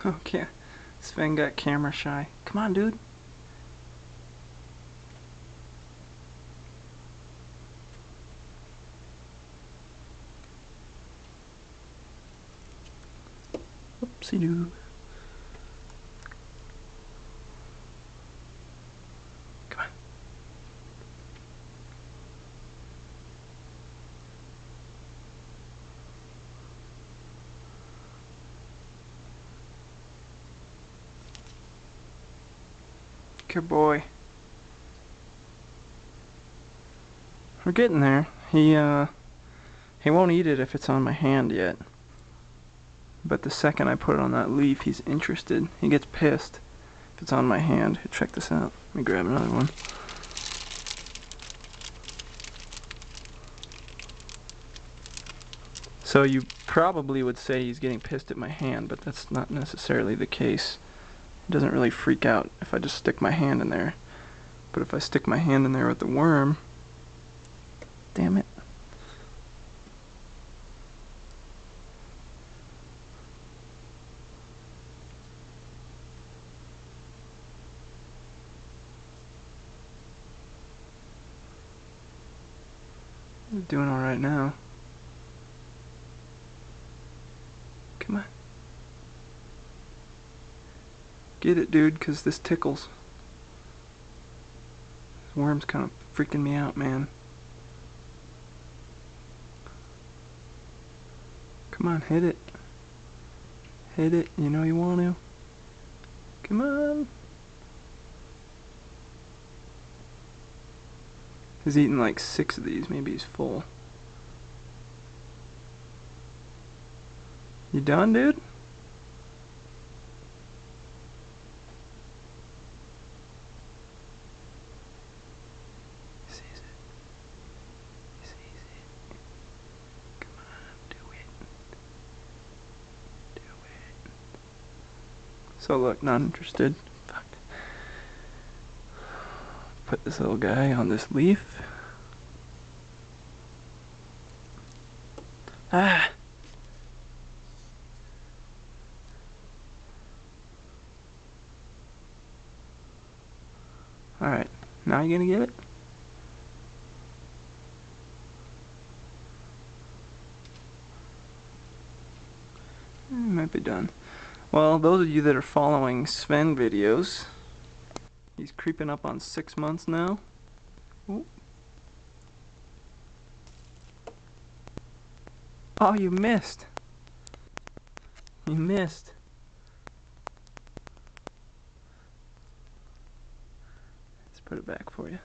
Okay, Sven got camera shy. Come on, dude. Oopsie doo. Come on. Good boy. We're getting there. He won't eat it if it's on my hand yet. But the second I put it on that leaf, he's interested. He gets pissed if it's on my hand. Check this out. Let me grab another one. So you probably would say he's getting pissed at my hand, but that's not necessarily the case. He doesn't really freak out if I just stick my hand in there. But if I stick my hand in there with the worm, damn it. I'm doing alright now. Come on. Get it, dude, 'cause this tickles. This worm's kind of freaking me out, man. Come on, hit it. Hit it, you know you want to. Come on. He's eaten like 6 of these, maybe he's full. You done, dude? He sees it. He sees it. Come on, do it. Do it. So look, not interested. Fuck. Put this little guy on this leaf. Ah! Alright, now you gonna get it? Might be done. Well, those of you that are following Sven videos, he's creeping up on 6 months now. Ooh. Oh, you missed. You missed. Let's put it back for you.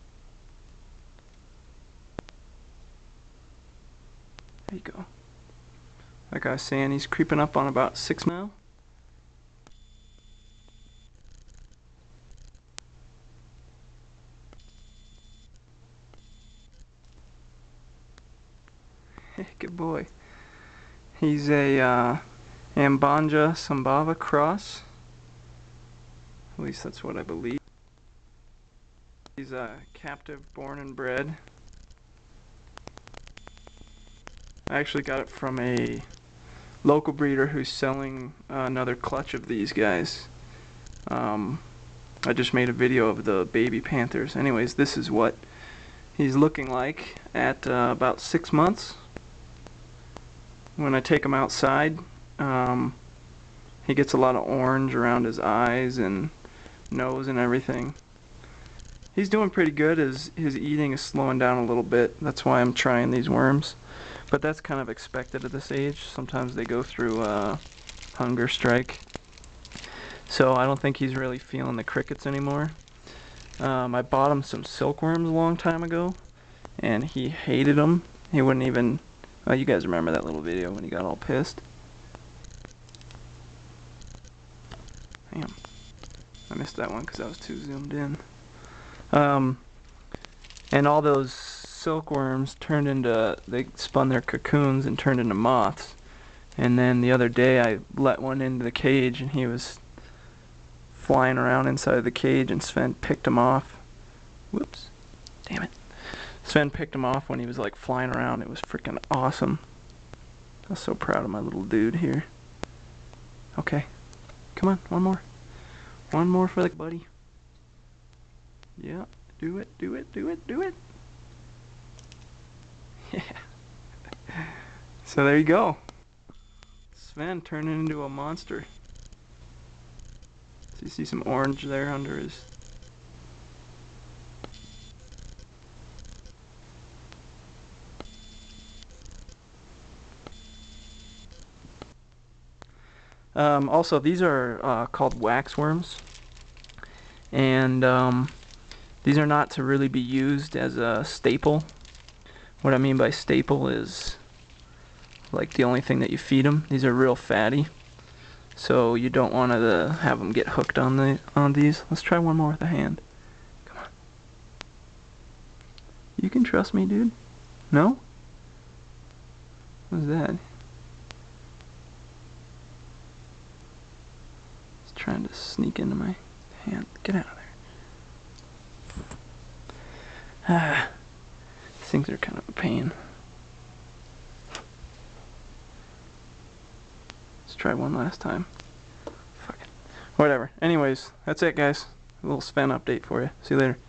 There you go. Like I was saying, he's creeping up on about 6 now. Good boy. He's a Ambanja Sambava cross. At least that's what I believe. He's a captive born and bred. I actually got it from a local breeder who's selling another clutch of these guys. I just made a video of the baby panthers. Anyways, this is what he's looking like at about 6 months. When I take him outside, he gets a lot of orange around his eyes and nose and everything. He's doing pretty good. His eating is slowing down a little bit. That's why I'm trying these worms. But that's kind of expected at this age. Sometimes they go through a hunger strike. So I don't think he's really feeling the crickets anymore. I bought him some silkworms a long time ago, and he hated them. He wouldn't even... Oh, you guys remember that little video when he got all pissed? Damn. I missed that one because I was too zoomed in. And all those silkworms turned into... They spun their cocoons and turned into moths. And then the other day I let one into the cage and he was flying around inside the cage and Sven picked him off. Whoops. Damn it. Sven picked him off when he was like flying around. It was freaking awesome. I was so proud of my little dude here. Okay. Come on, one more. One more for the buddy. Yeah, do it, do it, do it, do it. Yeah. So there you go. Sven turning into a monster. So you see some orange there under his... Also, these are called waxworms, and these are not to really be used as a staple. What I mean by staple is like the only thing that you feed them. These are real fatty, so you don't want to have them get hooked on these. Let's try one more with the hand. Come on. You can trust me, dude. No? What's that? It's trying to sneak into my hand. Get out of there. Ah, these things are kind of a pain. Let's try one last time. Fuck it. Whatever. Anyways, that's it, guys. A little Sven update for you. See you later.